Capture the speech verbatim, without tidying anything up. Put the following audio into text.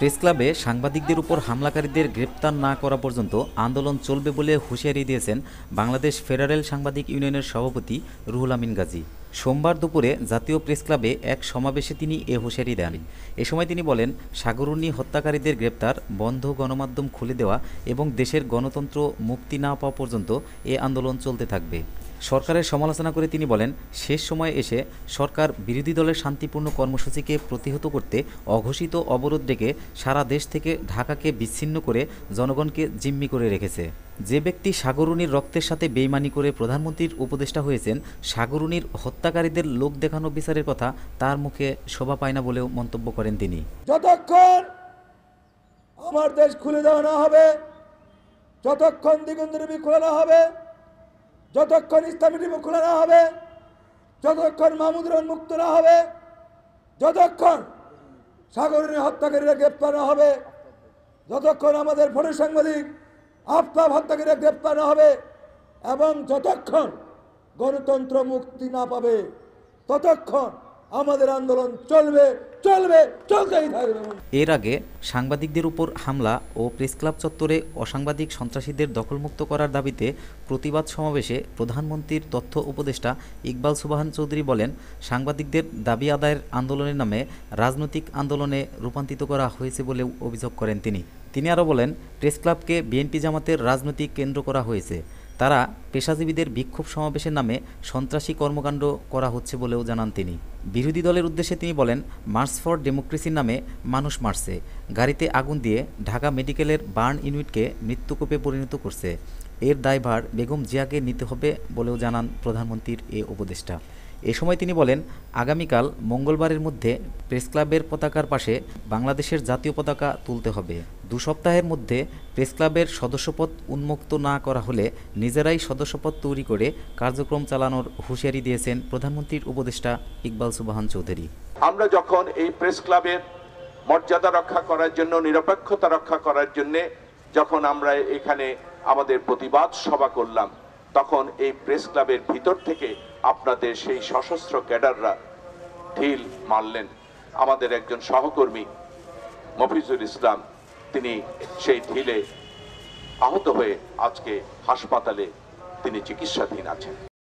Press ক্লাবে সাংবাদিকদের উপর হামলাকারীদের গ্রেপ্তার না করা পর্যন্ত আন্দোলন চলবে বলে হুঁশিয়ারি দিয়েছেন বাংলাদেশ ফেডারেল সাংবাদিক ইউনিয়নের সভাপতি রুহুল আমিন গাজী। সোমবার দুপুরে জাতীয় প্রেস ক্লাবে এক সমাবেশে তিনি এ হুঁশিয়ারি দেন। এ সময় তিনি বলেন, সাগররুনি হত্যাকারীদের গ্রেপ্তার, বন্ধ গণমাধ্যম খুলে দেওয়া এবং দেশের গণতন্ত্র মুক্তি না পাওয়া পর্যন্ত এ আন্দোলন চলতে থাকবে। সরকারের সমালোচনা করে তিনি বলেন, শেষ সময়ে এসে সরকার বিরোধী দলের শান্তিপূর্ণ কর্মসূচিকে প্রতিহত করতে অঘোষিত অবরোধ ডেকে সারা দেশ থেকে ঢাকাকে বিচ্ছিন্ন করে জনগণকে জিম্মি করে রেখেছে। যে ব্যক্তি সাগররুনির রক্তের সাথে বেইমানি করে প্রধানমন্ত্রীর উপদেষ্টা হয়েছেন, সাগররুনির হত্যাকারীদের লোক দেখানো বিচারের কথা তার মুখে শোভা পায় না বলেও মন্তব্য করেন তিনি। যতক্ষণ আমার দেশ খুলে দেওয়া না হবে, যতক্ষণ দিগন্তরবি খোলা না হবে, যতক্ষণ ইসলামী টিভি খোলা না হবে, যতক্ষণ মাহমুদ রহমান মুক্ত না হবে, যতক্ষণ সাগররুনি হত্যাকারীরা গ্রেপ্তার না হবে, যতক্ষণ আমাদের ফটো সাংবাদিক আফতাব হত্যাকারীরা গ্রেপ্তার না হবে এবং যতক্ষণ গণতন্ত্র মুক্তি না পাবে, ততক্ষণ আমাদের আন্দোলন চলবে চলবে চলতেই থাকবে। এর আগে সাংবাদিকদের উপর হামলা ও প্রেস ক্লাব চত্বরে অসাংবাদিক সন্ত্রাসীদের দখলমুক্ত করার দাবিতে প্রতিবাদ সমাবেশে প্রধানমন্ত্রীর তথ্য উপদেষ্টা ইকবাল সুবহান চৌধুরী বলেন, সাংবাদিকদের দাবি আদায়ের আন্দোলনের নামে রাজনৈতিক আন্দোলনে রূপান্তরিত করা হয়েছে বলেও অভিযোগ করেন তিনি। তিনি আরও বলেন, প্রেস ক্লাবকে বিএনপি জামাতের রাজনৈতিক কেন্দ্র করা হয়েছে। তারা পেশাজীবীদের বিক্ষোভ সমাবেশের নামে সন্ত্রাসী কর্মকাণ্ড করা হচ্ছে বলেও জানান তিনি। বিরোধী দলের উদ্দেশ্যে তিনি বলেন, মার্চ ফর ডেমোক্রেসির নামে মানুষ মারছে, গাড়িতে আগুন দিয়ে ঢাকা মেডিকেলের বার্ন ইউনিটকে মৃত্যুকূপে পরিণত করছে। এর দায়ভার বেগম জিয়াকে নিতে হবে বলেও জানান প্রধানমন্ত্রীর এ উপদেষ্টা। এ সময় তিনি বলেন, আগামীকাল মঙ্গলবারের মধ্যে প্রেস ক্লাবের পতাকার পাশে বাংলাদেশের জাতীয় পতাকা তুলতে হবে। দু সপ্তাহের মধ্যে প্রেস ক্লাবের সদস্যপদ উন্মুক্ত না করা হলে নিজেরাই সদস্যপদ তৈরি করে কার্যক্রম চালানোর হুঁশিয়ারি দিয়েছেন প্রধানমন্ত্রীর উপদেষ্টা ইকবাল সুবহান চৌধুরী। আমরা যখন এই প্রেস ক্লাবের মর্যাদা রক্ষা করার জন্য, নিরপেক্ষতা রক্ষা করার জন্য যখন আমরা এখানে আমাদের প্রতিবাদ সভা করলাম, তখন এই প্রেস ক্লাবের ভিতর থেকে আপনাদের সেই সশস্ত্র ক্যাডাররা ঢিল মারলেন। আমাদের একজন সহকর্মী মফিজুল ইসলাম, তিনি সেই ঢিলে আহত হয়ে আজকে হাসপাতালে তিনি চিকিৎসাধীন আছেন।